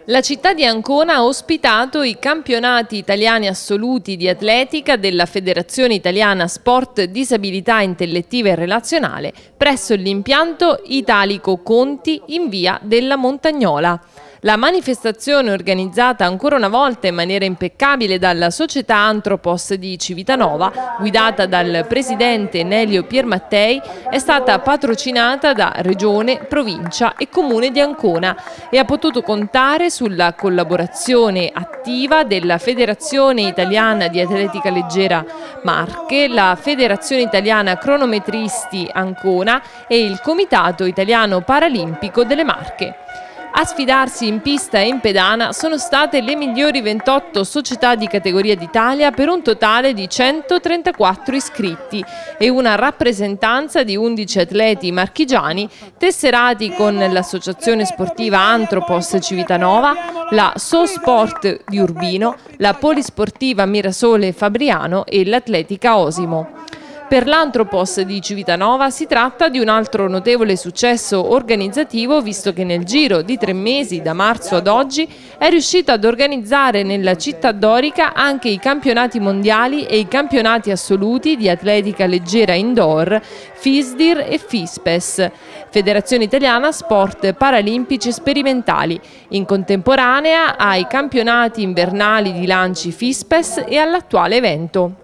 La città di Ancona ha ospitato i campionati italiani assoluti di atletica della Federazione Italiana Sport Disabilità Intellettiva e Relazionale presso l'impianto Italico Conti in via della Montagnola. La manifestazione, organizzata ancora una volta in maniera impeccabile dalla società Anthropos di Civitanova, guidata dal presidente Nelio Piermattei, è stata patrocinata da Regione, Provincia e Comune di Ancona e ha potuto contare sulla collaborazione attiva della Federazione Italiana di Atletica Leggera Marche, la Federazione Italiana Cronometristi Ancona e il Comitato Italiano Paralimpico delle Marche. A sfidarsi in pista e in pedana sono state le migliori 28 società di categoria d'Italia per un totale di 134 iscritti e una rappresentanza di 11 atleti marchigiani tesserati con l'associazione sportiva Anthropos Civitanova, la SoSport di Urbino, la Polisportiva Mirasole Fabriano e l'Atletica Osimo. Per l'Anthropos di Civitanova si tratta di un altro notevole successo organizzativo, visto che nel giro di 3 mesi, da marzo ad oggi, è riuscito ad organizzare nella città dorica anche i campionati mondiali e i campionati assoluti di atletica leggera indoor, FISDIR e FISPES, Federazione Italiana Sport Paralimpici Sperimentali, in contemporanea ai campionati invernali di lanci FISPES e all'attuale evento.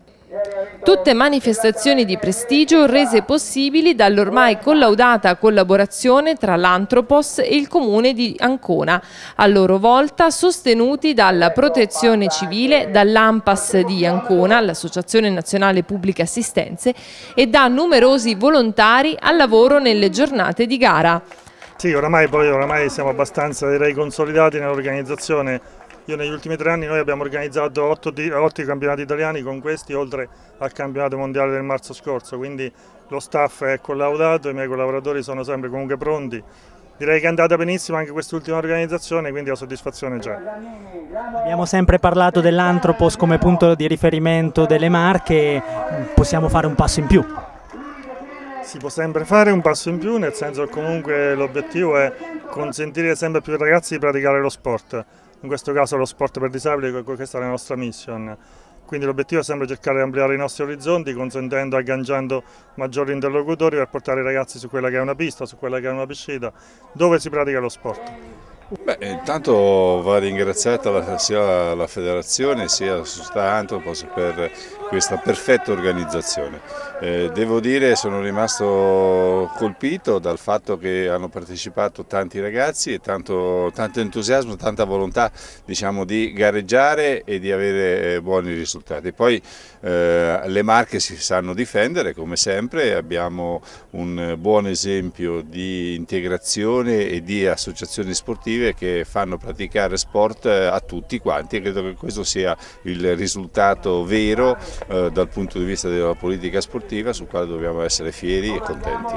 Tutte manifestazioni di prestigio rese possibili dall'ormai collaudata collaborazione tra l'Anthropos e il Comune di Ancona, a loro volta sostenuti dalla Protezione Civile, dall'ANPAS di Ancona, l'Associazione Nazionale Pubbliche Assistenze, e da numerosi volontari al lavoro nelle giornate di gara. Sì, oramai siamo abbastanza, direi, consolidati nell'organizzazione. Io negli ultimi 3 anni noi abbiamo organizzato 8 campionati italiani con questi, oltre al campionato mondiale del marzo scorso, quindi lo staff è collaudato, i miei collaboratori sono sempre comunque pronti. Direi che è andata benissimo anche quest'ultima organizzazione, quindi la soddisfazione c'è. Abbiamo sempre parlato dell'Anthropos come punto di riferimento delle Marche, possiamo fare un passo in più? Si può sempre fare un passo in più, nel senso che comunque l'obiettivo è consentire sempre più ai ragazzi di praticare lo sport. In questo caso lo sport per disabili, questa è la nostra mission. Quindi l'obiettivo è sempre cercare di ampliare i nostri orizzonti, consentendo, agganciando maggiori interlocutori per portare i ragazzi su quella che è una pista, su quella che è una piscina, dove si pratica lo sport. Intanto va ringraziata sia la federazione sia la società Anthropos per questa perfetta organizzazione. Devo dire che sono rimasto colpito dal fatto che hanno partecipato tanti ragazzi e tanto entusiasmo, tanta volontà, diciamo, di gareggiare e di avere buoni risultati. Poi le Marche si sanno difendere come sempre, abbiamo un buon esempio di integrazione e di associazioni sportive che fanno praticare sport a tutti quanti e credo che questo sia il risultato vero dal punto di vista della politica sportiva, sul quale dobbiamo essere fieri e contenti.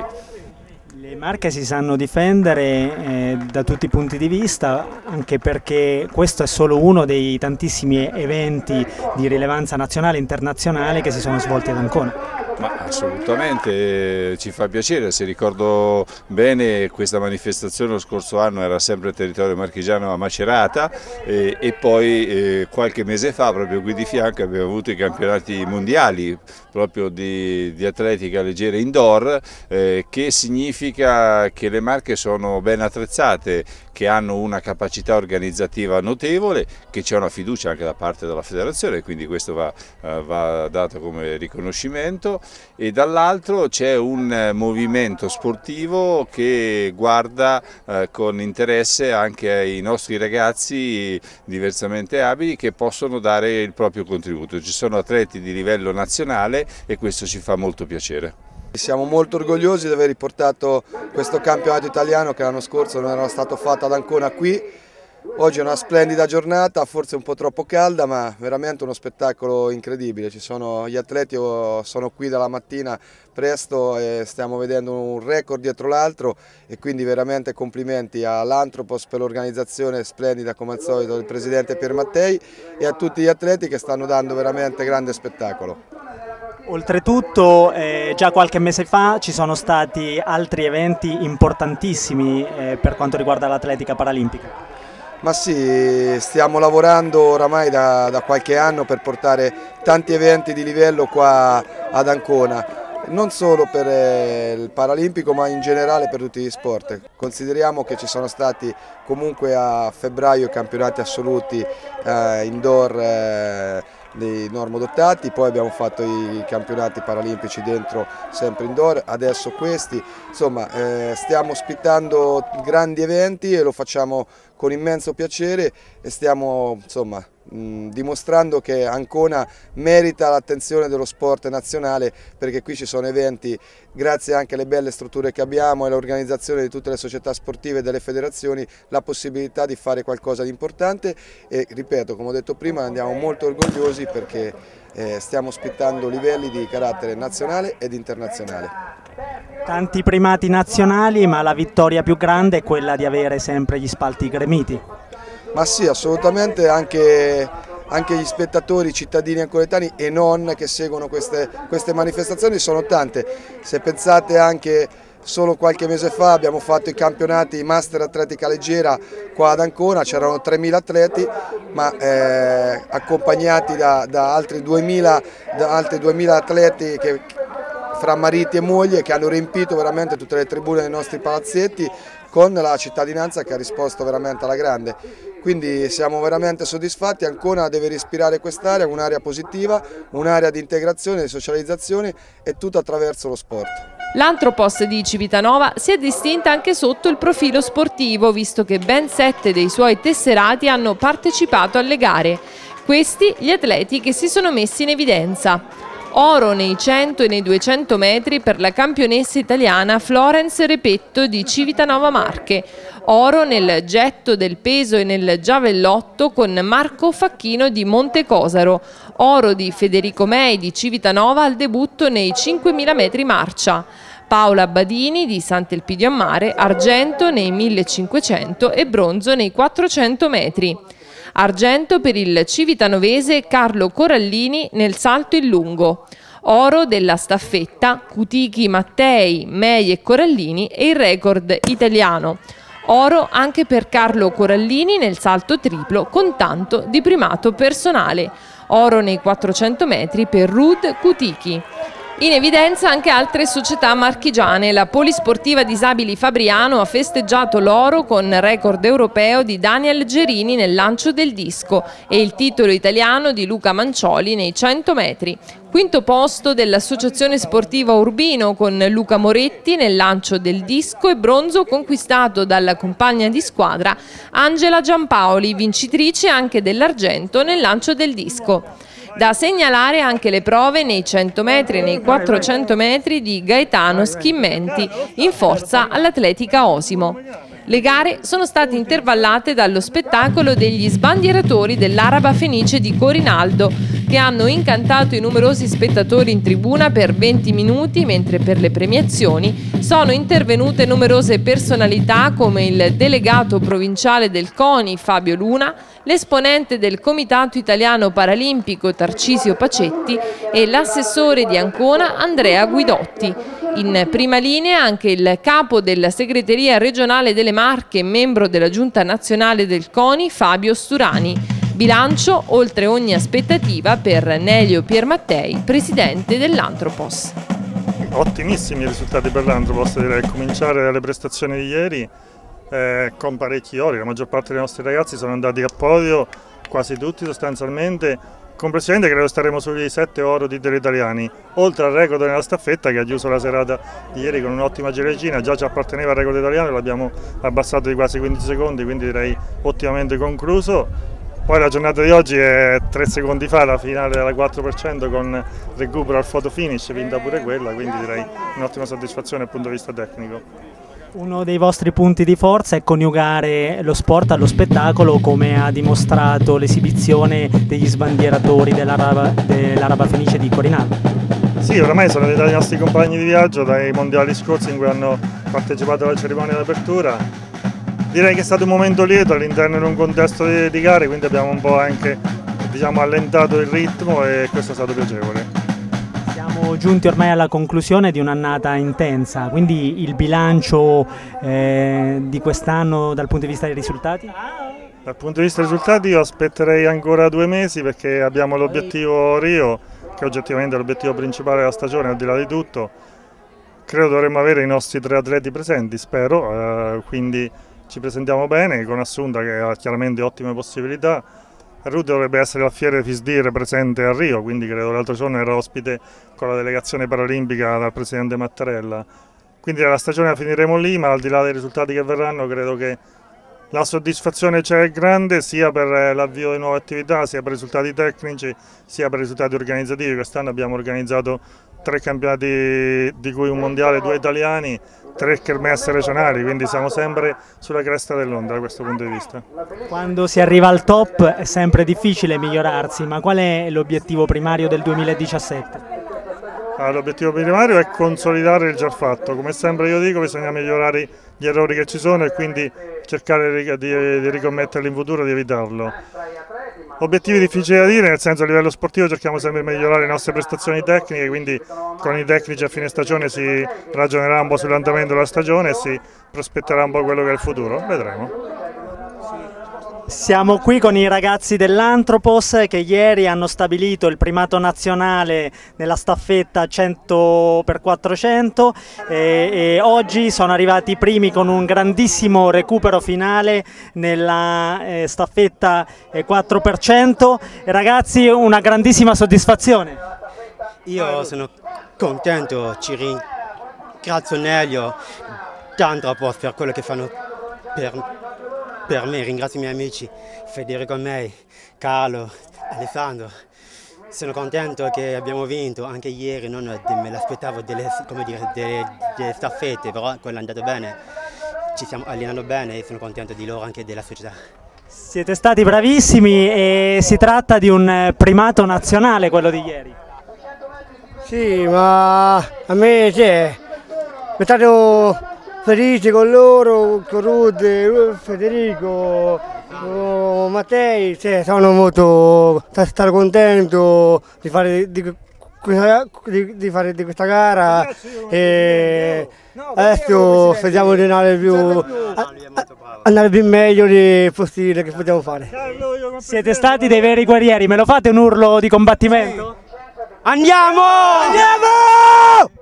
Le Marche si sanno difendere da tutti i punti di vista, anche perché questo è solo uno dei tantissimi eventi di rilevanza nazionale e internazionale che si sono svolti ad Ancona. Ma assolutamente, ci fa piacere, se ricordo bene questa manifestazione lo scorso anno era sempre territorio marchigiano a Macerata e poi qualche mese fa proprio qui di fianco abbiamo avuto i campionati mondiali proprio di atletica leggera indoor, che significa che le Marche sono ben attrezzate, che hanno una capacità organizzativa notevole, che c'è una fiducia anche da parte della federazione, quindi questo va dato come riconoscimento, e dall'altro c'è un movimento sportivo che guarda con interesse anche ai nostri ragazzi diversamente abili che possono dare il proprio contributo. Ci sono atleti di livello nazionale e questo ci fa molto piacere. Siamo molto orgogliosi di aver riportato questo campionato italiano che l'anno scorso non era stato fatto ad Ancona qui. Oggi è una splendida giornata, forse un po' troppo calda, ma veramente uno spettacolo incredibile. Gli atleti sono qui dalla mattina presto e stiamo vedendo un record dietro l'altro e quindi veramente complimenti all'Anthropos per l'organizzazione splendida come al solito del presidente Piermattei e a tutti gli atleti che stanno dando veramente grande spettacolo. Oltretutto già qualche mese fa ci sono stati altri eventi importantissimi per quanto riguarda l'atletica paralimpica. Ma sì, stiamo lavorando oramai da qualche anno per portare tanti eventi di livello qua ad Ancona, non solo per il Paralimpico ma in generale per tutti gli sport. Consideriamo che ci sono stati comunque a febbraio i campionati assoluti indoor dei normodotati, poi abbiamo fatto i campionati paralimpici dentro sempre indoor, adesso questi, insomma stiamo ospitando grandi eventi e lo facciamo con immenso piacere e stiamo insomma dimostrando che Ancona merita l'attenzione dello sport nazionale, perché qui ci sono eventi, grazie anche alle belle strutture che abbiamo e all'organizzazione di tutte le società sportive e delle federazioni, la possibilità di fare qualcosa di importante e ripeto, come ho detto prima, andiamo molto orgogliosi perché stiamo ospitando livelli di carattere nazionale ed internazionale. Tanti primati nazionali, ma la vittoria più grande è quella di avere sempre gli spalti gremiti. Ma sì, assolutamente, anche gli spettatori, i cittadini ancoletani e non che seguono queste manifestazioni sono tante. Se pensate anche solo qualche mese fa abbiamo fatto i campionati Master Atletica Leggera qua ad Ancona, c'erano 3.000 atleti, ma accompagnati da altri 2.000 atleti fra mariti e moglie che hanno riempito veramente tutte le tribune dei nostri palazzetti con la cittadinanza che ha risposto veramente alla grande. Quindi siamo veramente soddisfatti. Ancona deve respirare quest'area, un'area positiva, un'area di integrazione, di socializzazione e tutto attraverso lo sport. L'Antropos di Civitanova si è distinta anche sotto il profilo sportivo, visto che ben 7 dei suoi tesserati hanno partecipato alle gare. Questi gli atleti che si sono messi in evidenza. Oro nei 100 e nei 200 metri per la campionessa italiana Florence Repetto di Civitanova Marche. Oro nel getto del peso e nel giavellotto con Marco Facchino di Montecosaro. Oro di Federico Mei di Civitanova al debutto nei 5.000 metri marcia. Paola Badini di Sant'Elpidio a Mare, argento nei 1500 e bronzo nei 400 metri. Argento per il civitanovese Carlo Corallini nel salto in lungo. Oro della staffetta Cutichi, Mattei, Mei e Corallini e il record italiano. Oro anche per Carlo Corallini nel salto triplo con tanto di primato personale. Oro nei 400 metri per Rud Cutichi. In evidenza anche altre società marchigiane. La Polisportiva Disabili Fabriano ha festeggiato l'oro con record europeo di Daniel Gerini nel lancio del disco e il titolo italiano di Luca Mancioli nei 100 metri. Quinto posto dell'Associazione Sportiva Urbino con Luca Moretti nel lancio del disco e bronzo conquistato dalla compagna di squadra Angela Giampaoli, vincitrice anche dell'argento nel lancio del disco. Da segnalare anche le prove nei 100 metri e nei 400 metri di Gaetano Schimmenti in forza all'Atletica Osimo. Le gare sono state intervallate dallo spettacolo degli sbandieratori dell'Araba Fenice di Corinaldo, che hanno incantato i numerosi spettatori in tribuna per 20 minuti, mentre per le premiazioni sono intervenute numerose personalità come il delegato provinciale del CONI Fabio Luna, l'esponente del Comitato Italiano Paralimpico Tarcisio Pacetti e l'assessore di Ancona Andrea Guidotti. In prima linea anche il capo della segreteria regionale delle Marche e membro della giunta nazionale del CONI Fabio Sturani. Bilancio oltre ogni aspettativa per Nelio Piermattei, presidente dell'Antropos. Ottimissimi i risultati per l'Antropos, direi, a cominciare dalle prestazioni di ieri con parecchi ori. La maggior parte dei nostri ragazzi sono andati a podio, quasi tutti sostanzialmente. Complessivamente credo staremo sugli 7 oro titoli italiani, oltre al record nella staffetta che ha chiuso la serata di ieri con un'ottima ciliegina. Già ci apparteneva il record italiano e l'abbiamo abbassato di quasi 15 secondi, quindi direi ottimamente concluso. Poi la giornata di oggi è 3 secondi fa, la finale della 4% con recupero al photo finish, vinta pure quella, quindi direi un'ottima soddisfazione dal punto di vista tecnico. Uno dei vostri punti di forza è coniugare lo sport allo spettacolo, come ha dimostrato l'esibizione degli sbandieratori dell'Araba Fenice di Corinaldo. Sì, oramai sono diventati i nostri compagni di viaggio dai mondiali scorsi in cui hanno partecipato alla cerimonia d'apertura. Direi che è stato un momento lieto all'interno di un contesto di gare, quindi abbiamo un po' anche allentato il ritmo e questo è stato piacevole. Siamo giunti ormai alla conclusione di un'annata intensa, quindi il bilancio di quest'anno dal punto di vista dei risultati? Dal punto di vista dei risultati io aspetterei ancora 2 mesi perché abbiamo l'obiettivo Rio, che oggettivamente è l'obiettivo principale della stagione al di là di tutto. Credo dovremmo avere i nostri 3 atleti presenti, spero, quindi ci presentiamo bene con Assunta che ha chiaramente ottime possibilità. Ruth dovrebbe essere la fiera FISDIR presente a Rio, quindi credo l'altro giorno era ospite con la delegazione paralimpica dal presidente Mattarella. Quindi la stagione la finiremo lì, ma al di là dei risultati che verranno credo che la soddisfazione c'è grande sia per l'avvio di nuove attività, sia per i risultati tecnici, sia per i risultati organizzativi. Quest'anno abbiamo organizzato 3 campionati, di cui un mondiale, 2 italiani, 3 kermesse regionali, quindi siamo sempre sulla cresta dell'onda da questo punto di vista. Quando si arriva al top è sempre difficile migliorarsi, ma qual è l'obiettivo primario del 2017? L'obiettivo primario è consolidare il già fatto, come sempre io dico bisogna migliorare gli errori che ci sono e quindi cercare di ricommetterli in futuro e di evitarlo. Obiettivi difficili da dire, nel senso a livello sportivo cerchiamo sempre di migliorare le nostre prestazioni tecniche, quindi con i tecnici a fine stagione si ragionerà un po' sull'andamento della stagione e si prospetterà un po' quello che è il futuro, vedremo. Siamo qui con i ragazzi dell'Anthropos che ieri hanno stabilito il primato nazionale nella staffetta 100x400 e oggi sono arrivati i primi con un grandissimo recupero finale nella staffetta 4x100. Ragazzi, una grandissima soddisfazione. Io sono contento, ci ringrazio Nelio d'Anthropos per quello che fanno per me, ringrazio i miei amici Federico Mei, Carlo, Alessandro. Sono contento che abbiamo vinto anche ieri, non me l'aspettavo delle staffette, però quello è andato bene, ci stiamo allenando bene e sono contento di loro anche della società. Siete stati bravissimi e si tratta di un primato nazionale quello di ieri. Sì, ma a me è stato felice con loro, con Ruth, Federico, Mattei, sono molto contento di fare di questa gara e adesso speriamo di andare più meglio di possibile che possiamo fare. Siete stati dei veri guerrieri, me lo fate un urlo di combattimento? Andiamo! Andiamo!